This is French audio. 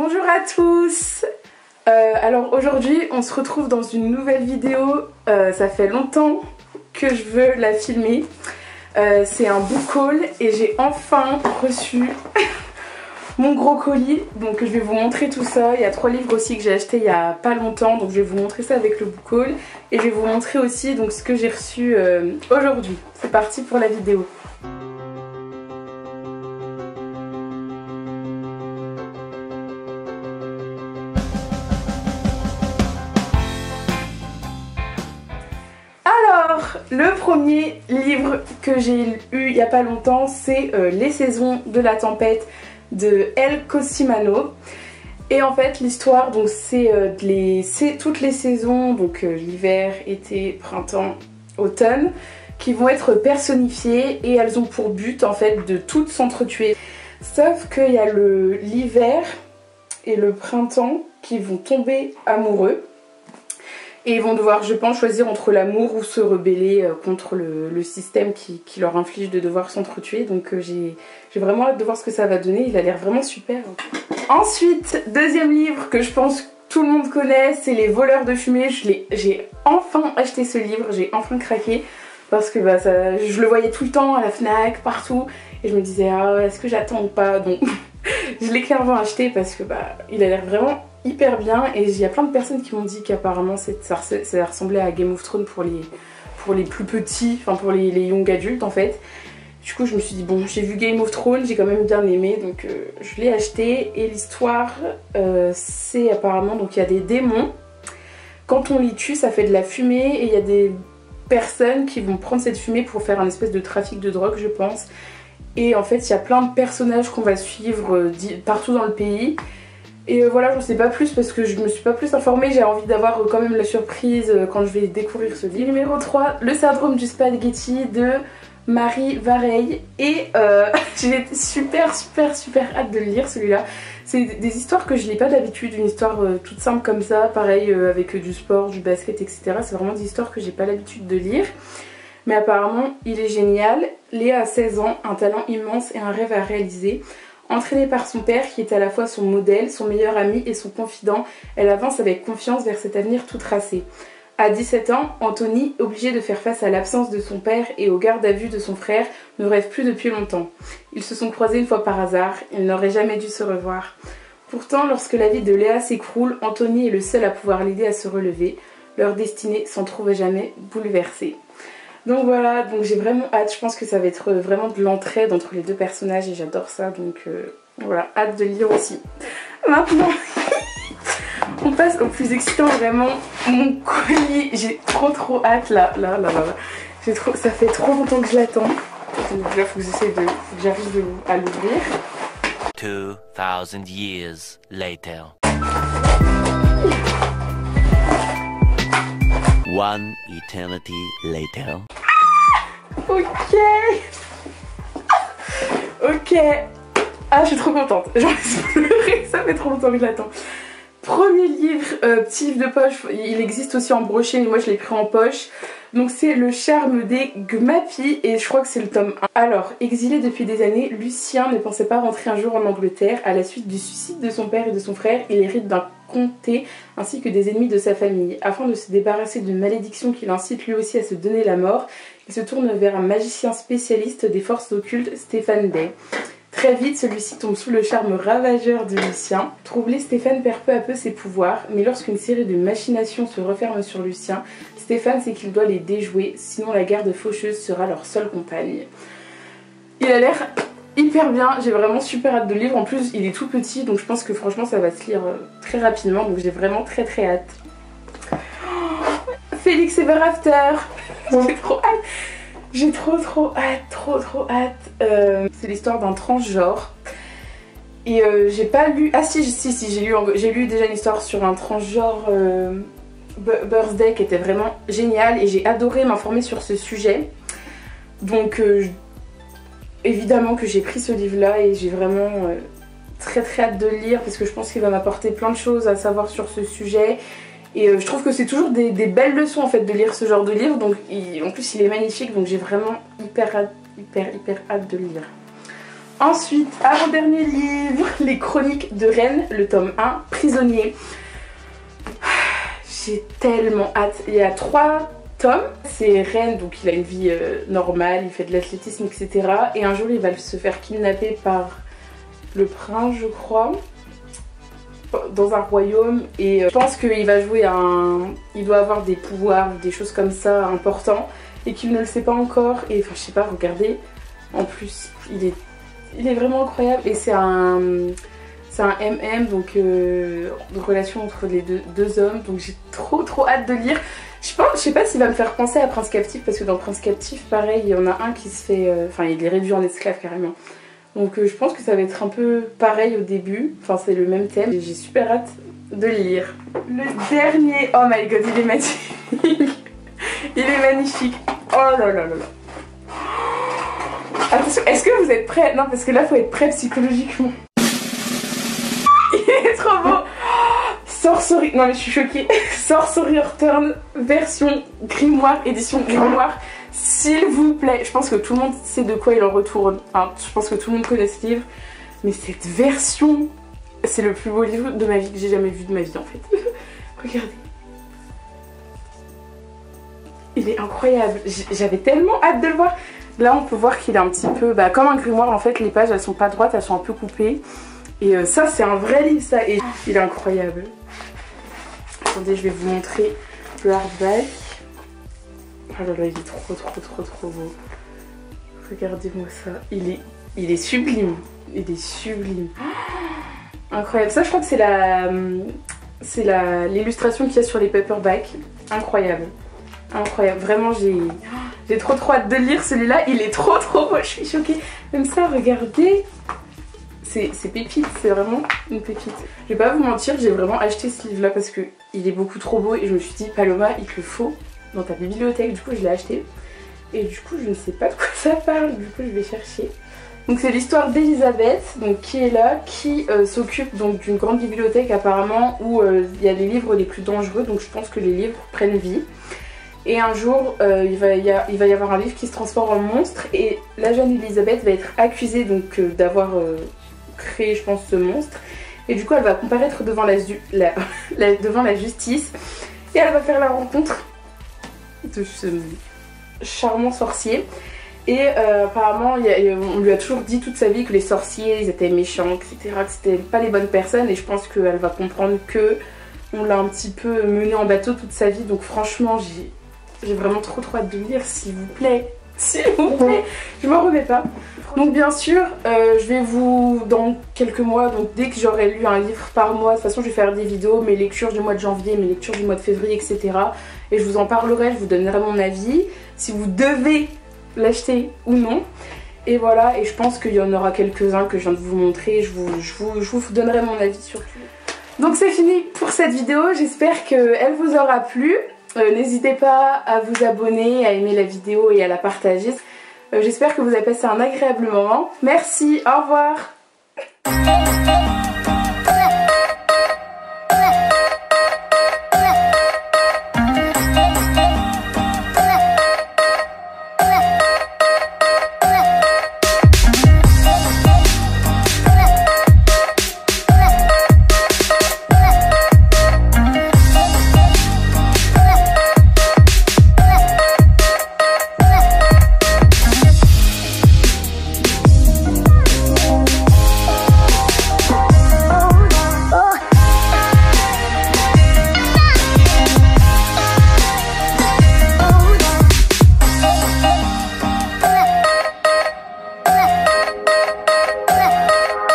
Bonjour à tous. Alors aujourd'hui on se retrouve dans une nouvelle vidéo. Ça fait longtemps que je veux la filmer. C'est un book haul et j'ai enfin reçu mon gros colis. Donc je vais vous montrer tout ça. Il y a 3 livres aussi que j'ai acheté il y a pas longtemps. Donc je vais vous montrer ça avec le book haul. Et je vais vous montrer aussi donc, ce que j'ai reçu aujourd'hui. C'est parti pour la vidéo. Alors, le premier livre que j'ai eu il n'y a pas longtemps, c'est Les saisons de la tempête de El Cossimano. Et en fait, l'histoire, donc c'est toutes les saisons, donc l'hiver, été, printemps, automne, qui vont être personnifiées et elles ont pour but en fait de toutes s'entretuer. Sauf qu'il y a l'hiver et le printemps qui vont tomber amoureux. Et ils vont devoir, je pense, choisir entre l'amour ou se rebeller contre le système qui leur inflige de devoir s'entretuer. Donc j'ai vraiment hâte de voir ce que ça va donner. Il a l'air vraiment super. Ensuite, deuxième livre que je pense que tout le monde connaît, c'est Les voleurs de fumée. J'ai enfin acheté ce livre, j'ai enfin craqué. Parce que je le voyais tout le temps à la Fnac, partout. Et je me disais, ah, est-ce que j'attends ou pas? Donc je l'ai clairement acheté parce que il a l'air vraiment hyper bien. Et il y a plein de personnes qui m'ont dit qu'apparemment ça ressemblait à Game of Thrones pour les plus petits, enfin pour les young adultes en fait. Du coup je me suis dit bon, j'ai vu Game of Thrones, j'ai quand même bien aimé, donc je l'ai acheté. Et l'histoire c'est apparemment, donc il y a des démons. Quand on les tue ça fait de la fumée et il y a des personnes qui vont prendre cette fumée pour faire un espèce de trafic de drogue je pense. Et en fait il y a plein de personnages qu'on va suivre partout dans le pays. Et voilà, j'en sais pas plus parce que je me suis pas plus informée. J'ai envie d'avoir quand même la surprise quand je vais découvrir ce livre. Numéro 3, Le syndrome du spaghetti de Marie Vareille. Et j'ai super hâte de le lire celui-là. C'est des histoires que je lis pas d'habitude, une histoire toute simple comme ça, pareil avec du sport, du basket, etc. C'est vraiment des histoires que j'ai pas l'habitude de lire. Mais apparemment, il est génial. Léa a 16 ans, un talent immense et un rêve à réaliser. Entraînée par son père qui est à la fois son modèle, son meilleur ami et son confident, elle avance avec confiance vers cet avenir tout tracé. À 17 ans, Anthony, obligé de faire face à l'absence de son père et au garde à vue de son frère, ne rêve plus depuis longtemps. Ils se sont croisés une fois par hasard, ils n'auraient jamais dû se revoir. Pourtant, lorsque la vie de Léa s'écroule, Anthony est le seul à pouvoir l'aider à se relever. Leur destinée s'en trouve jamais bouleversée. Donc voilà, donc j'ai vraiment hâte, je pense que ça va être vraiment de l'entraide entre les deux personnages et j'adore ça, donc voilà, hâte de lire aussi. Maintenant, on passe au plus excitant, vraiment, mon colis, j'ai trop hâte là. Ça fait trop longtemps que je l'attends. Donc là, faut que j'arrive à l'ouvrir. 2000 years later. One eternity later. Ok. Ah, je suis trop contente. J'en ai pleuré, ça fait trop longtemps que je l'attends. Premier livre, petit livre de poche. Il existe aussi en brochet, mais moi je l'ai pris en poche. Donc c'est Le charme des Gmapi et je crois que c'est le tome 1. Alors, exilé depuis des années, Lucien ne pensait pas rentrer un jour en Angleterre. À la suite du suicide de son père et de son frère, il hérite d'un comté ainsi que des ennemis de sa famille. Afin de se débarrasser d'une malédiction qui l'incite lui aussi à se donner la mort, il se tourne vers un magicien spécialiste des forces occultes, Stéphane Day. Très vite, celui-ci tombe sous le charme ravageur de Lucien. Troublé, Stéphane perd peu à peu ses pouvoirs, mais lorsqu'une série de machinations se referme sur Lucien, Stéphane sait qu'il doit les déjouer, sinon la garde faucheuse sera leur seule compagne. Il a l'air hyper bien, j'ai vraiment super hâte de le lire. En plus, il est tout petit, donc je pense que franchement ça va se lire très rapidement, donc j'ai vraiment très hâte. Félix Ever After. J'ai trop hâte. J'ai trop hâte. C'est l'histoire d'un transgenre. Et j'ai pas lu... Ah si, j'ai lu déjà une histoire sur un transgenre Birthday qui était vraiment génial. Et j'ai adoré m'informer sur ce sujet. Donc évidemment que j'ai pris ce livre là et j'ai vraiment très hâte de le lire. Parce que je pense qu'il va m'apporter plein de choses à savoir sur ce sujet. Et je trouve que c'est toujours des belles leçons en fait de lire ce genre de livre. Donc en plus il est magnifique, donc j'ai vraiment hyper hâte de le lire. Ensuite, avant-dernier livre, Les Chroniques de Rennes, le tome 1, Prisonnier. J'ai tellement hâte. Il y a 3 tomes. C'est Rennes, donc il a une vie normale, il fait de l'athlétisme, etc. Et un jour, il va se faire kidnapper par le prince, je crois, dans un royaume. Et je pense qu'il va jouer il doit avoir des pouvoirs, des choses comme ça importants, et qu'il ne le sait pas encore. Et enfin, je sais pas, regardez. En plus, il est vraiment incroyable. Et c'est un MM, donc une relation entre les deux hommes. Donc j'ai trop hâte de lire. Je sais pas s'il va me faire penser à Prince Captif, parce que dans Prince Captif, pareil, il y en a un qui se fait... Enfin, il est réduit en esclave carrément. Donc je pense que ça va être un peu pareil au début. Enfin, c'est le même thème. J'ai super hâte de le lire. Le dernier... Oh my god, il est magnifique. Il est magnifique. Oh là là là là. Attention, est-ce que vous êtes prêts? Non, parce que là, faut être prêt psychologiquement. Il est trop beau. Sorcery... Non mais je suis choquée. Sorcery Return version grimoire, édition grimoire. S'il vous plaît. Je pense que tout le monde sait de quoi il en retourne. Enfin, je pense que tout le monde connaît ce livre. Mais cette version, c'est le plus beau livre de ma vie que j'ai jamais vu de ma vie en fait. Regardez. Il est incroyable. J'avais tellement hâte de le voir. Là on peut voir qu'il est un petit peu comme un grimoire en fait. Les pages elles sont pas droites, elles sont un peu coupées. Et ça c'est un vrai livre ça. Et il est incroyable. Attendez, je vais vous montrer le hardback. Oh là là, il est trop beau. Regardez-moi ça. Il est sublime. Il est sublime. Oh, incroyable. Ça je crois que c'est l'illustration qu'il y a sur les paperbacks. Incroyable. Incroyable. Vraiment j'ai trop hâte de lire celui-là. Il est trop beau. Je suis choquée. Même ça, regardez. C'est pépite, c'est vraiment une pépite. Je vais pas vous mentir, j'ai vraiment acheté ce livre là parce que il est beaucoup trop beau et je me suis dit Paloma, il te le faut dans ta bibliothèque. Du coup je l'ai acheté et du coup je ne sais pas de quoi ça parle, du coup je vais chercher. Donc c'est l'histoire d'Elisabeth, donc qui est là, qui s'occupe donc d'une grande bibliothèque apparemment où il y a les livres les plus dangereux, donc je pense que les livres prennent vie. Et un jour, il va y avoir un livre qui se transforme en monstre et la jeune Elisabeth va être accusée donc d'avoir créé, je pense, ce monstre. Et du coup, elle va comparaître devant devant la justice et elle va faire la rencontre de ce charmant sorcier. Et apparemment, on lui a toujours dit toute sa vie que les sorciers, ils étaient méchants, etc., que c'était pas les bonnes personnes. Et je pense qu'elle va comprendre que on l'a un petit peu mené en bateau toute sa vie. Donc franchement, j'ai vraiment trop hâte de lire, s'il vous plaît. S'il vous plaît, je m'en remets pas. Donc bien sûr, je vais dans quelques mois, donc dès que j'aurai lu un livre par mois, de toute façon je vais faire des vidéos, mes lectures du mois de janvier, mes lectures du mois de février, etc. Et je vous en parlerai, je vous donnerai mon avis, si vous devez l'acheter ou non. Et voilà, et je pense qu'il y en aura quelques-uns que je viens de vous montrer, je vous donnerai mon avis sur tout. Donc c'est fini pour cette vidéo, j'espère qu'elle vous aura plu. N'hésitez pas à vous abonner, à aimer la vidéo et à la partager. J'espère que vous avez passé un agréable moment. Merci, au revoir.